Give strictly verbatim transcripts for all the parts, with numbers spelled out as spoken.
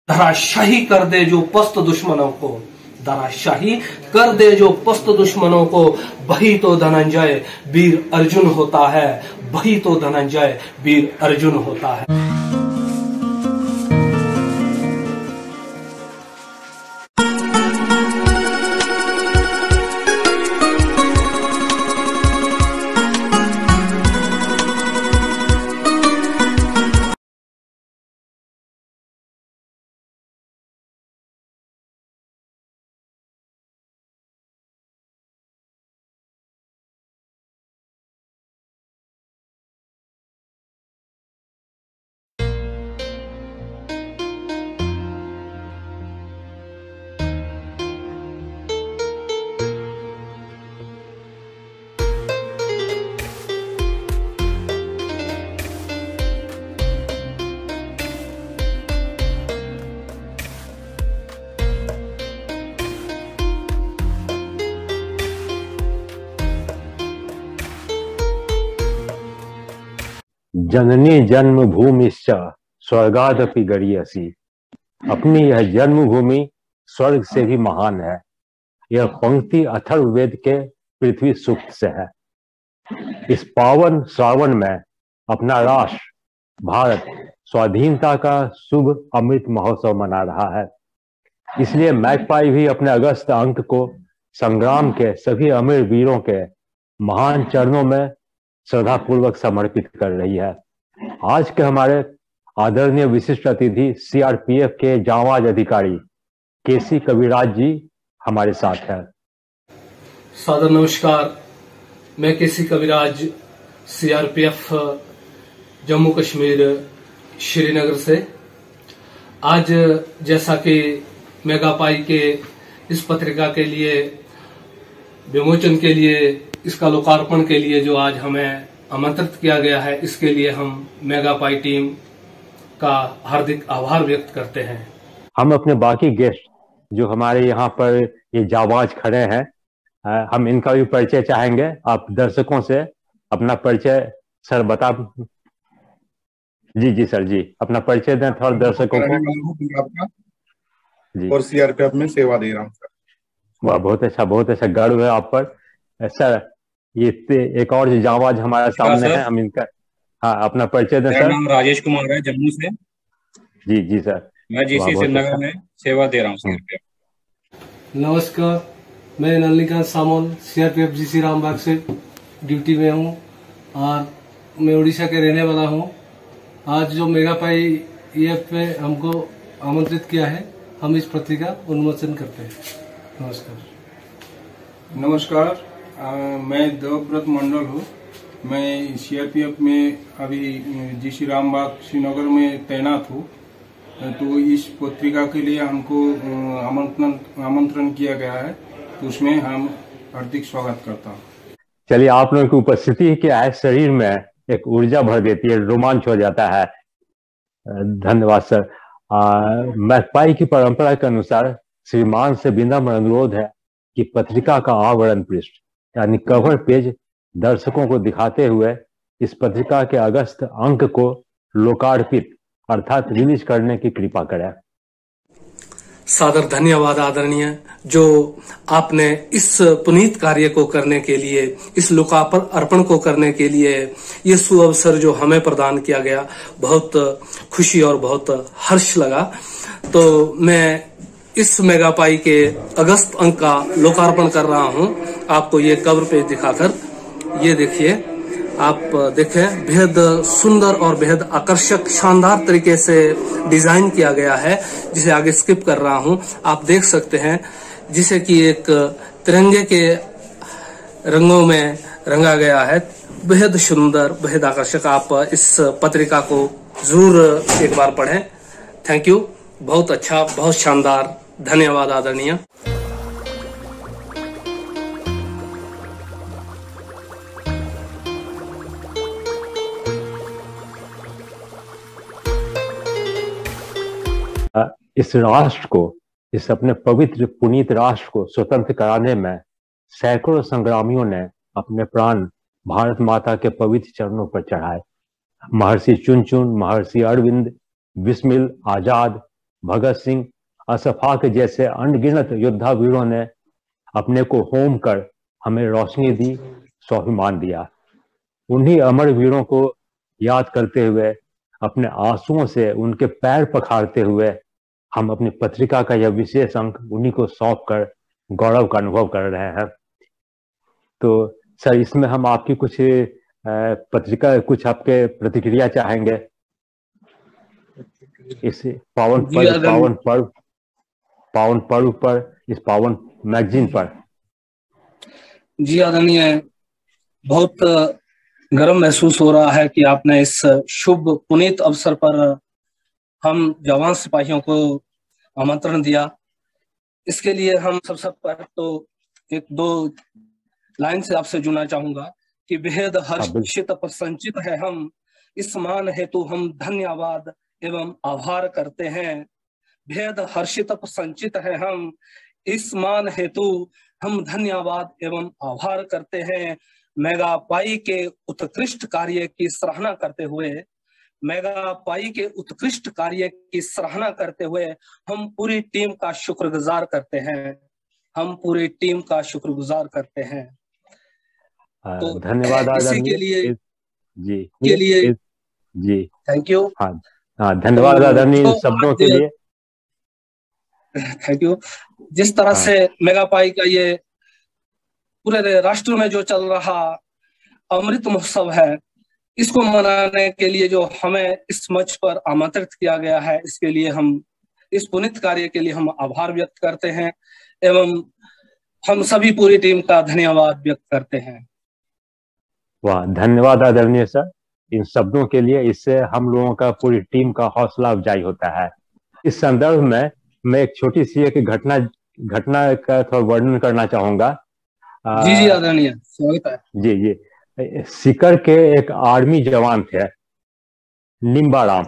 धराशाही कर दे जो पस्त दुश्मनों को, धराशाही कर दे जो पस्त दुश्मनों को, वही तो धनंजय वीर अर्जुन होता है, वही तो धनंजय वीर अर्जुन होता है। जननी जन्मभूमिश्च स्वर्गादपि गरीयसी। अपनी यह जन्मभूमि स्वर्ग से भी महान है। यह पंक्ति अथर्ववेद के पृथ्वी सूक्त से है। इस पावन श्रावण में अपना राष्ट्र भारत स्वाधीनता का शुभ अमृत महोत्सव मना रहा है। इसलिए मैगपाई भी अपने अगस्त अंक को संग्राम के सभी अमर वीरों के महान चरणों में श्रद्धा पूर्वक समर्पित कर रही है। आज के हमारे आदरणीय विशिष्ट अतिथि सीआरपीएफ के जांबाज अधिकारी केसी कविराज जी हमारे साथ हैं। सादर नमस्कार, मैं केसी कविराज सीआरपीएफ जम्मू कश्मीर श्रीनगर से। आज जैसा कि मेगापाई के इस पत्रिका के लिए विमोचन के लिए, इसका लोकार्पण के लिए जो आज हमें आमंत्रित किया गया है, इसके लिए हम मेगापाई टीम का हार्दिक आभार व्यक्त करते हैं। हम अपने बाकी गेस्ट जो हमारे यहाँ पर ये जाबाज खड़े हैं, हम इनका भी परिचय चाहेंगे। आप दर्शकों से अपना परिचय सर बता। जी जी सर जी, अपना परिचय दें थोड़ा दर्शकों को। जी, और सीआरपीएफ में सेवा दे रहा हूँ सर। वाह, बहुत अच्छा, बहुत अच्छा, गर्व है आप पर सर। ये एक और जो जांबाज हमारे सामने है, हम इनका हाँ अपना परिचय दें सर। मेरा नाम राजेश कुमार है, जम्मू से। जी जी सर, मैं जीसी श्रीनगर में सेवा दे रहा हूँ सीआरपीएफ। नमस्कार, मैं नलिनीकांत सामोल सीआरपीएफ जीसी रामबाग से ड्यूटी में हूँ और मैं उड़ीसा के रहने वाला हूँ। आज जो मेगापाई ईएफ पे हमको आमंत्रित किया है, हम इस पत्रिका उन्मोचन करते हैं। नमस्कार। नमस्कार, आ, मैं देवव्रत मंडल हूँ। मैं सीआरपीएफ में अभी जीसी रामबाग श्रीनगर में तैनात हूँ। तो इस पत्रिका के लिए हमको आमंत्रण आमंत्रण किया गया है, तो उसमें हम हार्दिक स्वागत करता हूँ। चलिए, आप लोगों की उपस्थिति क्या है, शरीर में एक ऊर्जा भर देती है, रोमांच हो जाता है। धन्यवाद सर। मैगपाई की परंपरा के अनुसार श्रीमान से विनम्र अनुरोध है कि पत्रिका का आवरण पृष्ठ यानी कवर पेज दर्शकों को दिखाते हुए इस पत्रिका के अगस्त अंक को लोकार्पित अर्थात रिलीज करने की कृपा करें। सादर धन्यवाद आदरणीय, जो आपने इस पुनीत कार्य को करने के लिए, इस लोकार्पण अर्पण को करने के लिए ये सुअवसर जो हमें प्रदान किया गया, बहुत खुशी और बहुत हर्ष लगा। तो मैं इस मेगापाई के अगस्त अंक का लोकार्पण कर रहा हूं। आपको ये कवर पेज दिखाकर, ये देखिए, आप देखें, बेहद सुंदर और बेहद आकर्षक शानदार तरीके से डिजाइन किया गया है, जिसे आगे स्किप कर रहा हूं। आप देख सकते हैं जिसे कि एक तिरंगे के रंगों में रंगा गया है। बेहद सुंदर, बेहद आकर्षक। आप इस पत्रिका को जरूर एक बार पढ़ें। थैंक यू, बहुत अच्छा, बहुत शानदार। धन्यवाद आदरणीय। इस राष्ट्र को, इस अपने पवित्र पुनीत राष्ट्र को स्वतंत्र कराने में सैकड़ों संग्रामियों ने अपने प्राण भारत माता के पवित्र चरणों पर चढ़ाए। महर्षि चुनचुन, महर्षि अरविंद, बिस्मिल, आजाद, भगत सिंह, अशफाक जैसे अनगिनत योद्धा वीरों ने अपने को होम कर हमें रोशनी दी, स्वाभिमान दिया। उन्हीं अमर वीरों को याद करते हुए, अपने आंसुओं से उनके पैर पखारते हुए हम अपनी पत्रिका का यह विशेष अंक उन्हीं को सौंप कर गौरव का अनुभव कर रहे हैं। तो सर, इसमें हम आपकी कुछ पत्रिका, कुछ आपके प्रतिक्रिया चाहेंगे इस पावन पर्व पावन पर्व पावन पर्व पर, इस पावन मैगजीन पर। जी आदरणीय, बहुत गर्व महसूस हो रहा है कि आपने इस शुभ पुनीत अवसर पर हम जवान सिपाहियों को आमंत्रण दिया। इसके लिए हम सबसे पहले तो एक दो लाइन से आपसे जुड़ना चाहूंगा कि बेहद हर्षित प्रसन्नचित है हम, इस मान हेतु हम धन्यवाद एवं आभार करते हैं। बेहद हर्षित प्रसन्नचित है हम, इस मान हेतु हम धन्यवाद एवं आभार करते हैं। मेगा पाई के उत्कृष्ट कार्य की सराहना करते हुए मेगा पाई के उत्कृष्ट कार्य की सराहना करते हुए हम पूरी टीम का शुक्रगुजार करते हैं हम पूरी टीम का शुक्रगुजार करते हैं। तो धन्यवाद इसी के लिए जी के लिए जी थैंक यू। हाँ हाँ धन्यवाद आदरणीय इन शब्दों के लिए, थैंक यू। जिस तरह हाँ। से मेगा पाई का ये पूरे राष्ट्र में जो चल रहा अमृत महोत्सव है, इसको मनाने के लिए जो हमें इस मंच पर आमंत्रित किया गया है, इसके लिए हम इस पुनीत कार्य के लिए हम आभार व्यक्त करते हैं एवं हम सभी पूरी टीम का धन्यवाद व्यक्त करते हैं। वाह, धन्यवाद आदरणीय सर इन शब्दों के लिए। इससे हम लोगों का, पूरी टीम का हौसला अफजाई होता है। इस संदर्भ में मैं एक छोटी सी एक घटना घटना का थोड़ा वर्णन करना चाहूंगा। जी जी आदरणीय, स्वागत है। जी जी सीकर के एक आर्मी जवान थे, निम्बाराम।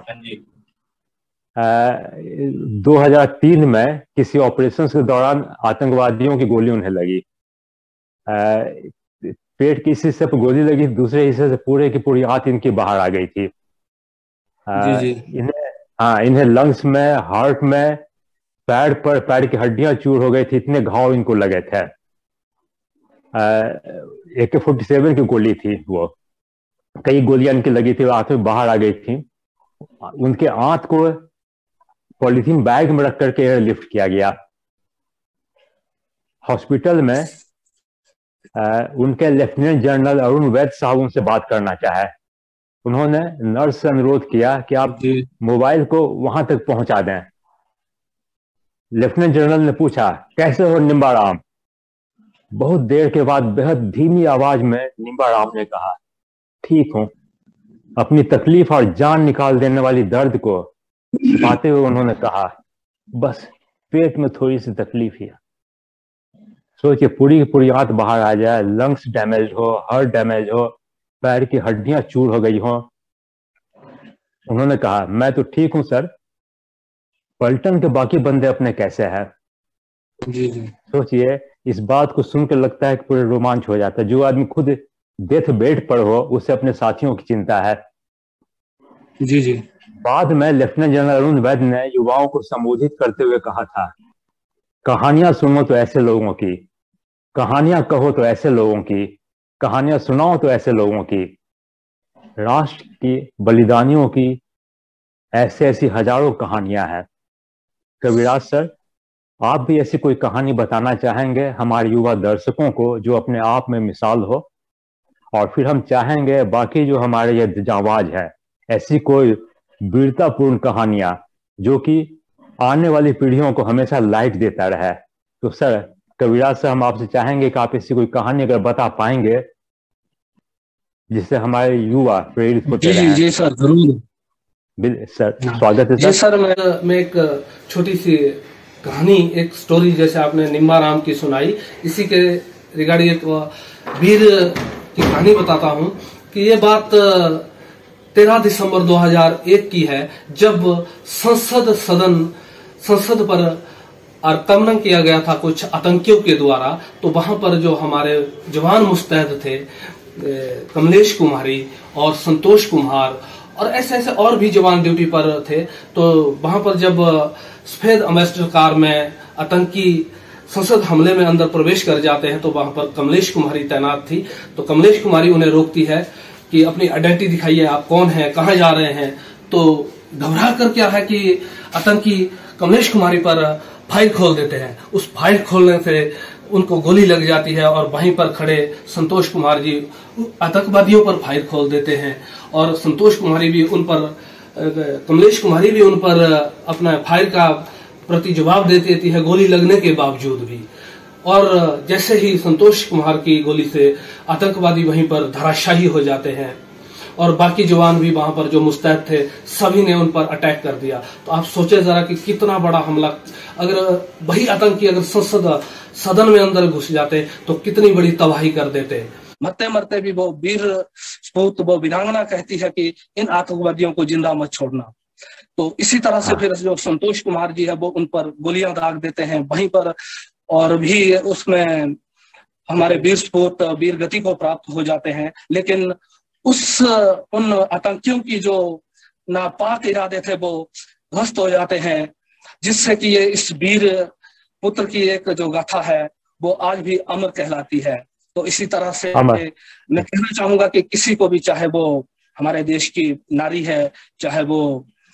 दो हज़ार तीन में किसी ऑपरेशन के दौरान आतंकवादियों की गोली उन्हें लगी। आ, पेट के इस हिस्से पर गोली लगी, दूसरे हिस्से से पूरे की पूरी आंत इनकी बाहर आ गई थी। आ, जी जी इन्हें हाँ इन्हें लंग्स में, हार्ट में, पैर पर पैर की हड्डियां चूर हो गई थी, इतने घाव इनको लगे थे। ए के फोर्टी सेवन की गोली थी वो, कई गोलियां इनकी लगी थी, आंत में बाहर आ गई थी। उनके आंत को पॉलीथीन बैग में रख करके एयरलिफ्ट किया गया। हॉस्पिटल में आ, उनके लेफ्टिनेंट जनरल अरुण वैद साहब उनसे बात करना चाहे। उन्होंने नर्स से अनुरोध किया कि आप मोबाइल को वहां तक पहुंचा दें। लेफ्टिनेंट जनरल ने पूछा, कैसे हो निम्बाराम? बहुत देर के बाद बेहद धीमी आवाज में निम्बाराम ने कहा, ठीक हूं। अपनी तकलीफ और जान निकाल देने वाली दर्द को छिपाते हुए उन्होंने कहा, बस पेट में थोड़ी सी तकलीफ ही है। सोचिए, पूरी की पूरी आंत बाहर आ जाए, लंग्स डैमेज हो, हार्ट डैमेज हो, पैर की हड्डियां चूर हो गई हो। उन्होंने कहा, मैं तो ठीक हूं सर, पलटन के बाकी बंदे अपने कैसे हैं? जी जी सोचिए, इस बात को सुनकर लगता है कि पूरे रोमांच हो जाता है। जो आदमी खुद डेथ बेड पर हो, उससे अपने साथियों की चिंता है। जी जी बाद में लेफ्टिनेंट जनरल अरुण वैद ने युवाओं को संबोधित करते हुए कहा था, कहानियां सुनो तो ऐसे लोगों की, कहानियां कहो तो ऐसे लोगों की, कहानियां सुनाओ तो ऐसे लोगों की। राष्ट्र की बलिदानियों की ऐसे ऐसी हजारों कहानियां हैं। कविराज सर, आप भी ऐसी कोई कहानी बताना चाहेंगे हमारे युवा दर्शकों को जो अपने आप में मिसाल हो? और फिर हम चाहेंगे बाकी जो हमारे ये जांबाज है, ऐसी कोई वीरतापूर्ण कहानियां जो कि आने वाली पीढ़ियों को हमेशा लाइट देता रहे। तो सर, कविराज सर, हम आपसे चाहेंगे कि आप ऐसी कोई कहानी अगर बता पाएंगे जिससे हमारे युवा प्रेरित होते रहे। जी जी सर, जरूर सर, स्वागत है सर। जी सर, मैं मैं एक छोटी सी कहानी, एक स्टोरी जैसे आपने निम्बाराम की सुनाई, इसी के रिगार्डिंग एक वीर की कहानी बताता हूं कि ये बात तेरह दिसंबर दो हज़ार एक की है, जब संसद सदन संसद पर आक्रमण किया गया था कुछ आतंकियों के द्वारा। तो वहां पर जो हमारे जवान मुस्तैद थे, कमलेश कुमारी और संतोष कुमार और ऐसे ऐसे और भी जवान ड्यूटी पर थे। तो वहां पर जब सफेद अम्बेसडर कार में आतंकी संसद हमले में अंदर प्रवेश कर जाते हैं, तो वहां पर कमलेश कुमारी तैनात थी। तो कमलेश कुमारी उन्हें रोकती है कि अपनी आइडेंटिटी दिखाइए, आप कौन हैं, कहां जा रहे हैं। तो घबरा कर क्या है कि आतंकी कमलेश कुमारी पर फाइल खोल देते हैं। उस फाइल खोलने से उनको गोली लग जाती है और वहीं पर खड़े संतोष कुमार जी आतंकवादियों पर फाइल खोल देते हैं और संतोष कुमारी भी उन पर कमलेश कुमारी भी उन पर अपना फाइल का प्रति जवाब दे देती है, गोली लगने के बावजूद भी। और जैसे ही संतोष कुमार की गोली से आतंकवादी वहीं पर धराशायी हो जाते हैं और बाकी जवान भी वहां पर जो मुस्तैद थे सभी ने उन पर अटैक कर दिया। तो आप सोचे जरा कि कितना बड़ा हमला, अगर वही आतंकी अगर संसद सदन में अंदर घुस जाते तो कितनी बड़ी तबाही कर देते। मरते मरते भी वो वीर सपूत वो वीरांगना कहती है कि इन आतंकवादियों को जिंदा मत छोड़ना। तो इसी तरह से फिर जो संतोष कुमार जी है वो उन पर गोलियां दाग देते हैं वहीं पर, और भी उसमें हमारे वीर सपूत वीर गति को प्राप्त हो जाते हैं। लेकिन उस उन आतंकियों की जो नापाक इरादे थे वो ध्वस्त हो जाते हैं, जिससे कि ये इस वीर पुत्र की एक जो गाथा है वो आज भी अमर कहलाती है। तो इसी तरह से मैं कहना चाहूंगा कि किसी को भी, चाहे वो हमारे देश की नारी है, चाहे वो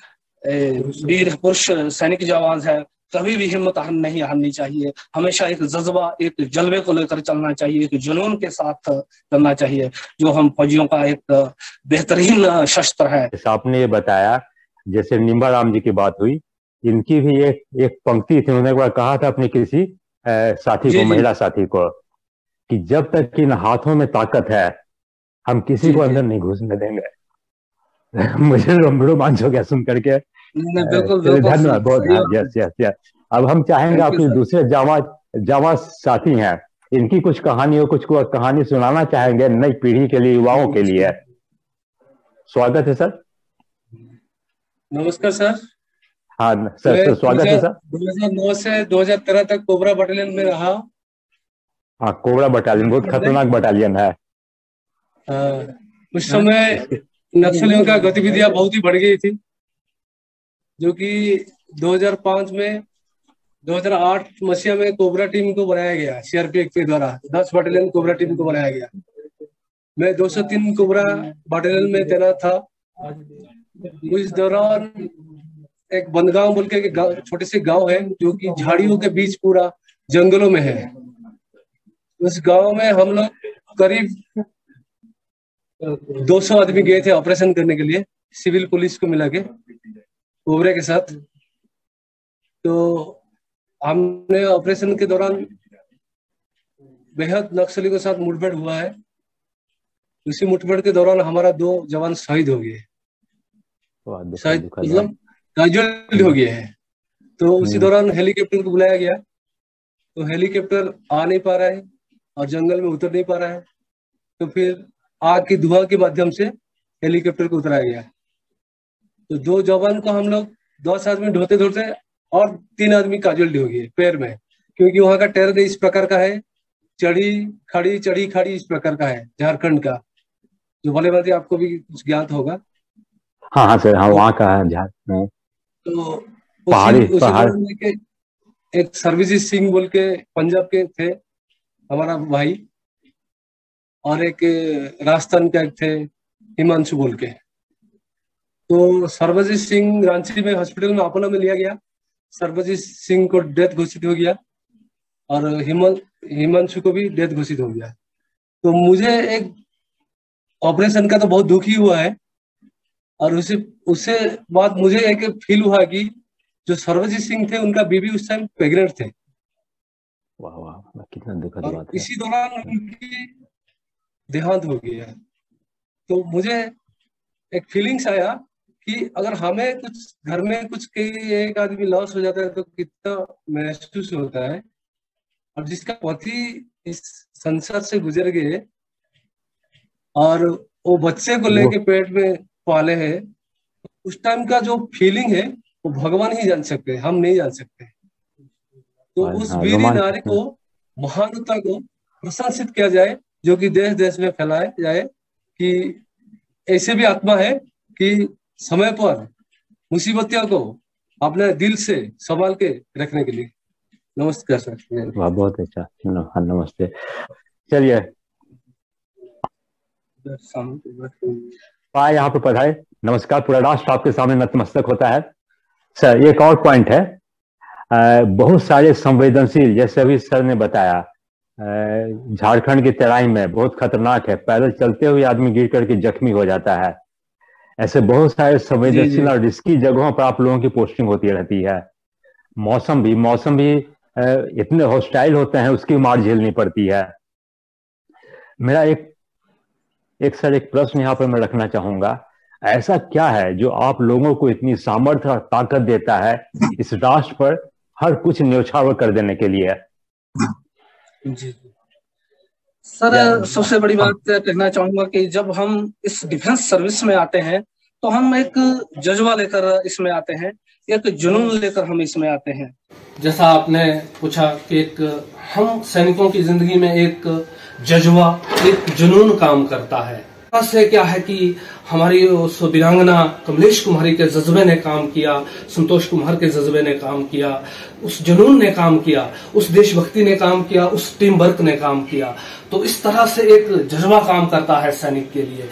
वीर पुरुष सैनिक जवान है, कभी भी हिम्मत नहीं हारनी चाहिए। हमेशा एक जज्बा, एक जलवे को लेकर चलना चाहिए, एक जुनून के साथ चलना चाहिए, जो हम फौजियों का एक बेहतरीन शस्त्र है। आपने ये बताया, जैसे निम्बा राम जी की बात हुई, इनकी भी एक एक पंक्ति थी, उन्होंने एक बार कहा था अपने किसी आ, साथी को, महिला साथी को, कि जब तक इन हाथों में ताकत है हम किसी को अंदर नहीं घुसने देंगे। मुझे रोमांच हो गया सुन करके। धन्यवाद बहुत। Yes yes yes. अब हम चाहेंगे अपने दूसरे जावा जावा साथी हैं, इनकी कुछ कहानियों कुछ कहानी सुनाना चाहेंगे नई पीढ़ी के लिए, युवाओं के लिए। स्वागत है सर। नमस्कार सर। हाँ सर, सर स्वागत है सर। दो हज़ार नौ से दो हज़ार तेरह तक कोबरा बटालियन में रहा। हाँ, कोबरा बटालियन बहुत खतरनाक बटालियन है। आ, उस समय नक्सलियों का गतिविधियां बहुत ही बढ़ गई थी, जो कि दो हज़ार पाँच में दो हज़ार आठ मसीहा में कोबरा टीम को बनाया गया, सीआरपीएफ के द्वारा दस बटालियन कोबरा टीम को बनाया गया। मैं दो सौ तीन कोबरा बटालियन में तैनात था। उस दौरान एक बनगांव बोल के छोटे से गांव है जो कि झाड़ियों के बीच पूरा जंगलों में है। उस गांव में हम लोग करीब दो सौ आदमी गए थे ऑपरेशन करने के लिए, सिविल पुलिस को मिला के कोबरा के साथ। तो हमने ऑपरेशन के दौरान बेहद नक्सली के साथ मुठभेड़ हुआ है। उसी मुठभेड़ के दौरान हमारा दो जवान शहीद हो गए, शहीद मतलब कैजुअल हो गए हैं। तो उसी दौरान हेलीकॉप्टर को बुलाया गया, तो हेलीकॉप्टर आ नहीं पा रहा है और जंगल में उतर नहीं पा रहा है। तो फिर आग की धुआं के माध्यम से हेलीकॉप्टर को उतराया गया। तो दो जवान को हम लोग दस आदमी ढोते ढोते और तीन आदमी कैजुअल्टी हो गए पैर में, क्योंकि वहां का टेरर इस प्रकार का है, चढ़ी खड़ी चढ़ी खड़ी इस प्रकार का है, झारखंड का, जो भले भांति आपको भी कुछ ज्ञात होगा। हाँ हाँ सर, हाँ वहाँ का है झारखंड। तो पहाड़ी पहाड़ एक सर्वजीत सिंह बोल के पंजाब के थे हमारा भाई, और एक राजस्थान का एक थे हिमांशु बोल के। तो सर्वजीत सिंह रांची में हॉस्पिटल में अपोलो में लिया गया। सर्वजीत सिंह को डेथ घोषित हो गया और हिमांशु को भी डेथ घोषित हो गया। तो मुझे एक ऑपरेशन का तो बहुत दुखी हुआ है, और उसे उससे बाद मुझे एक फील हुआ कि जो सर्वजीत सिंह थे उनका बीबी उस टाइम प्रेग्नेंट थे। वाह वाह, कितना दुखद बात है। इसी दौरान उनकी देहांत हो गया। तो मुझे एक फीलिंग्स आया कि अगर हमें कुछ घर में कुछ कई एक आदमी लॉस हो जाता है तो कितना महसूस होता है। और जिसका पति इस संसार से गुजर गए और वो बच्चे को लेके पेट में पाले हैं, उस टाइम का जो फीलिंग है वो भगवान ही जान सकते हैं, हम नहीं जान सकते। तो उस वीर नारी को, महानता को प्रशंसित किया जाए, जो कि देश देश में फैलाया जाए कि ऐसे भी आत्मा है कि समय पर मुसीबतियों को अपने दिल से संभाल के रखने के लिए। नमस्कार सर। वाह, बहुत अच्छा, नमस्ते। चलिए पाए यहाँ पर पधारे। नमस्कार। पूरा राष्ट्र आपके सामने नतमस्तक होता है। सर एक और पॉइंट है, आ, बहुत सारे संवेदनशील, जैसे अभी सर ने बताया, झारखंड की तराई में बहुत खतरनाक है, पैदल चलते हुए आदमी गिर करके जख्मी हो जाता है। ऐसे बहुत सारे संवेदनशील और रिस्की जगहों पर आप लोगों की पोस्टिंग होती रहती है। मौसम भी मौसम भी इतने हॉस्टाइल होते हैं, उसकी मार झेलनी पड़ती है। मेरा एक एक सर एक प्रश्न यहाँ पर मैं रखना चाहूंगा, ऐसा क्या है जो आप लोगों को इतनी सामर्थ्य और ताकत देता है इस राष्ट्र पर हर कुछ न्यौछावर कर देने के लिए? जी सर, सबसे बड़ी बात कहना चाहूंगा कि जब हम इस डिफेंस सर्विस में आते हैं तो हम एक जज्बा लेकर इसमें आते हैं, एक जुनून लेकर हम इसमें आते हैं। जैसा आपने पूछा कि एक हम सैनिकों की जिंदगी में एक जज्बा, एक जुनून काम करता है। से क्या है कि हमारी उस वीरांगना कमलेश कुमारी के जज्बे ने काम किया, संतोष कुमार के जज्बे ने काम किया, उस जुनून ने काम किया, उस देशभक्ति ने काम किया, उस टीम वर्क ने काम किया। तो इस तरह से एक जज्बा काम करता है सैनिक के लिए।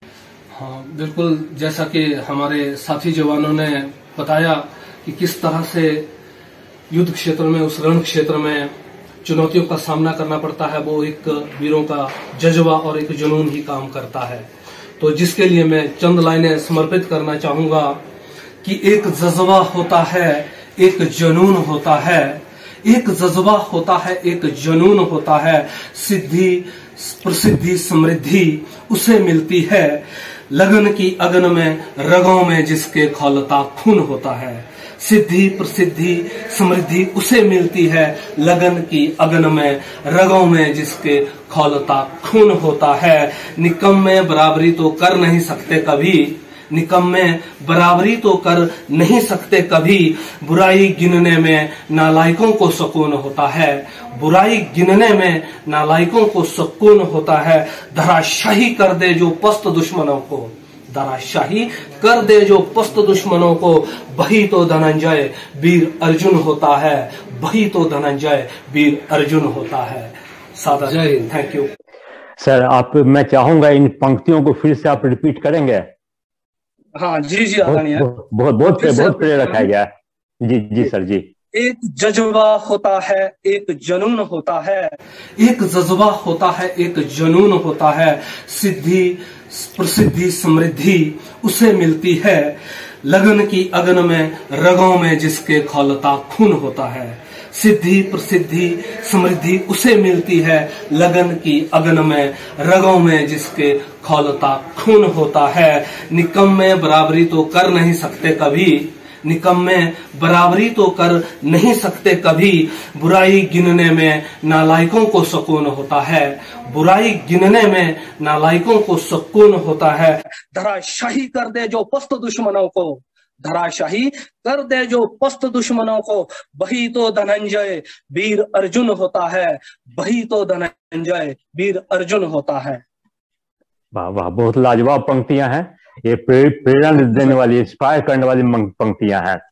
हाँ बिल्कुल, जैसा कि हमारे साथी जवानों ने बताया कि किस तरह से युद्ध क्षेत्र में, उस रण क्षेत्र में चुनौतियों का सामना करना पड़ता है, वो एक वीरों का जज्बा और एक जुनून ही काम करता है। तो जिसके लिए मैं चंद लाइनें समर्पित करना चाहूंगा कि एक जज्बा होता है, एक जुनून होता है, एक जज्बा होता है, एक जुनून होता है, सिद्धि प्रसिद्धि समृद्धि उसे मिलती है, लगन की अगन में रगों में जिसके खौलता खून होता है। सिद्धि प्रसिद्धि समृद्धि उसे मिलती है, लगन की अगन में रगों में जिसके खौलता खून होता है। निकम्मे बराबरी तो कर नहीं सकते कभी, निकम्मे बराबरी तो कर नहीं सकते कभी, बुराई गिनने में नालायकों को सुकून होता है, बुराई गिनने में नालायकों को सुकून होता है। धराशाही कर दे जो पस्त दुश्मनों को, धराशाही कर दे जो पस्त दुश्मनों को, वही तो धनंजय वीर अर्जुन होता है, वही तो धनंजय वीर अर्जुन होता है। सादर जय हिंद। Thank you sir. आप मैं चाहूंगा इन पंक्तियों को फिर से आप रिपीट करेंगे। हाँ जी जी आदरणीय, बहुत बहुत बहुत, बहुत प्रेरक है गया। जी जी सर जी। एक जज्बा होता है, एक जुनून होता है, एक जज्बा होता है, एक जुनून होता है, सिद्धि प्रसिद्धि समृद्धि उसे मिलती है, लगन की अगन में रगों में जिसके खौलता खून होता है। सिद्धि प्रसिद्धि समृद्धि उसे मिलती है, लगन की अगन में रगों में जिसके खौलता खून होता है। निकम्मे बराबरी तो कर नहीं सकते कभी, निकम्मे बराबरी तो कर नहीं सकते कभी, बुराई गिनने में नालायकों को सुकून होता है, बुराई गिनने में नालायकों को सुकून होता है। धराशाही कर दे जो पस्त दुश्मनों को, धराशाही कर दे जो पस्त दुश्मनों को, वही तो धनंजय वीर अर्जुन होता है, वही तो धनंजय वीर अर्जुन होता है। वाह वाह, बहुत लाजवाब पंक्तियां हैं। ये प्रेरणा देने वाली, इंस्पायर करने वाली पंक्तियां हैं।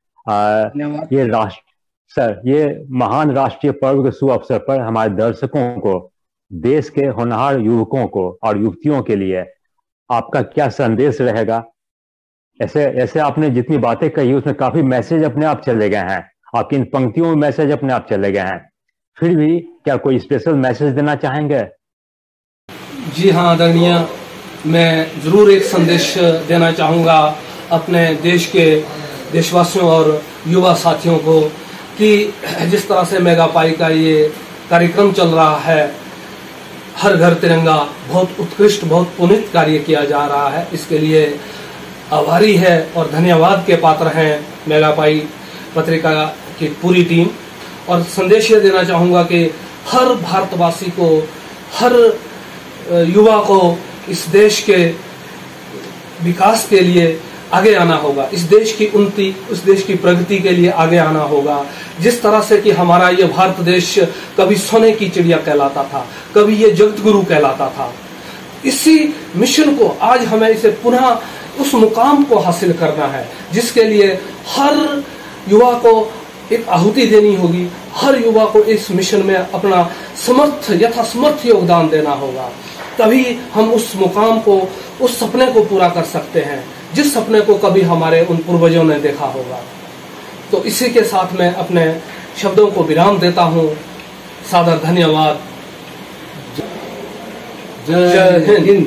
ये राष्ट्र सर, ये महान राष्ट्रीय पर्व के शुभ अवसर पर हमारे दर्शकों को, देश के होनहार युवकों को और युवतियों के लिए आपका क्या संदेश रहेगा? ऐसे ऐसे आपने जितनी बातें कही उसमें काफी मैसेज अपने आप चले गए हैं, आपकी इन पंक्तियों में मैसेज अपने आप चले गए हैं, फिर भी क्या कोई स्पेशल मैसेज देना चाहेंगे? जी हाँ आदरणीय, मैं जरूर एक संदेश देना चाहूंगा अपने देश के देशवासियों और युवा साथियों को कि जिस तरह से मेगा पाई का ये कार्यक्रम चल रहा है, हर घर तिरंगा, बहुत उत्कृष्ट, बहुत पुनीत कार्य किया जा रहा है। इसके लिए आभारी है और धन्यवाद के पात्र हैं मेगा पाई पत्रिका की पूरी टीम। और संदेश ये देना चाहूंगा कि हर भारतवासी को, हर युवा को इस देश के विकास के लिए आगे आना होगा, इस देश की उन्नति, इस देश की प्रगति के लिए आगे आना होगा। जिस तरह से कि हमारा ये भारत देश कभी सोने की चिड़िया कहलाता था, कभी ये जगत गुरु कहलाता था, इसी मिशन को आज हमें इसे पुनः उस मुकाम को हासिल करना है जिसके लिए हर युवा को एक आहुति देनी होगी, हर युवा को इस मिशन में अपना समर्थ यथासमर्थ योगदान देना होगा। तभी हम उस मुकाम को, उस सपने को पूरा कर सकते हैं जिस सपने को कभी हमारे उन पूर्वजों ने देखा होगा। तो इसी के साथ मैं अपने शब्दों को विराम देता हूँ। सादर धन्यवाद। जय हिंद।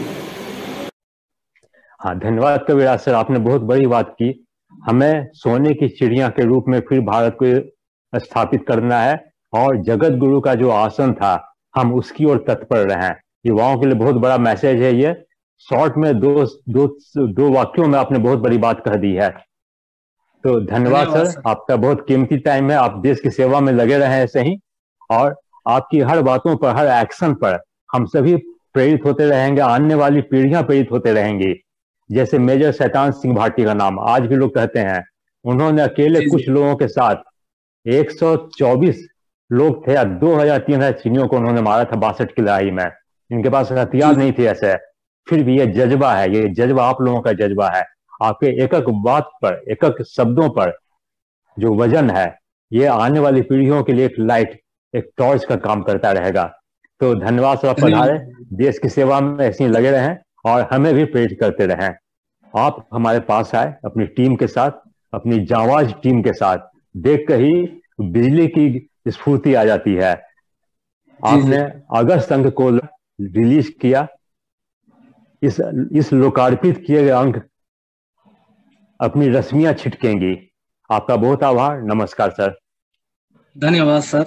हाँ, धन्यवाद कविराज सर, आपने बहुत बड़ी बात की। हमें सोने की चिड़िया के रूप में फिर भारत को स्थापित करना है और जगत गुरु का जो आसन था हम उसकी ओर तत्पर रहें। युवाओं के लिए बहुत बड़ा मैसेज है ये। शॉर्ट में दो दो दो वाक्यों में आपने बहुत बड़ी बात कह दी है। तो धन्यवाद सर, सर, आपका बहुत कीमती टाइम है। आप देश की सेवा में लगे रहे ऐसे ही, और आपकी हर बातों पर, हर एक्शन पर हम सभी प्रेरित होते रहेंगे, आने वाली पीढ़ियां प्रेरित होते रहेंगी। जैसे मेजर शैतान सिंह भाटी का नाम आज भी लोग कहते हैं, उन्होंने अकेले कुछ लोगों के साथ एक सौ चौबीस लोग थे या दो हजार तीन हजार चीनियों को उन्होंने मारा था बासठ की लड़ाई में। इनके पास हथियार नहीं थे ऐसे, फिर भी ये जज्बा है, ये जज्बा आप लोगों का जज्बा है। आपके एक एक बात पर, एक एक शब्दों पर जो वजन है, ये आने वाली पीढ़ियों के लिए एक लाइट, एक टॉर्च का काम करता रहेगा। तो धन्यवाद सर, पधारे। देश की सेवा में ऐसे ही लगे रहें और हमें भी प्रेरित करते रहें। आप हमारे पास आए अपनी टीम के साथ, अपनी जांबाज टीम के साथ, देख कर ही बिजली की स्फूर्ति आ जाती है। आपने अगस्त अंक को रिलीज किया, इस इस लोकार्पित किए गए अंक अपनी रश्मियां छिटकेंगी। आपका बहुत आभार। नमस्कार सर। धन्यवाद सर।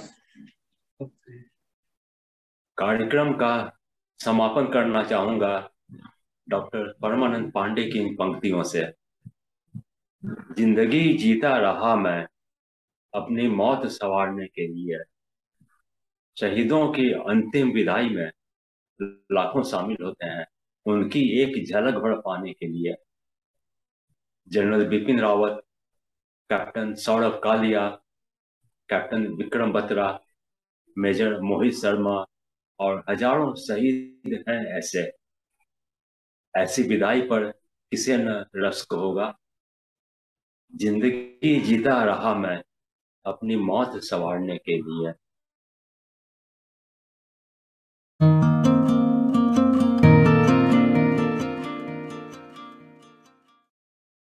कार्यक्रम का समापन करना चाहूंगा डॉक्टर परमानंद पांडे की इन पंक्तियों से। जिंदगी जीता रहा मैं अपनी मौत संवारने के लिए, शहीदों की अंतिम विदाई में लाखों शामिल होते हैं उनकी एक झलक भर पाने के लिए। General Bipin Rawat, captain Saurabh Kalia, captain Vikram Batra, major Mohit Sharma और हजारों शहीद हैं ऐसे। ऐसी विदाई पर किसे न रश्क होगा। जिंदगी जीता रहा मैं अपनी मौत संवारने के लिए,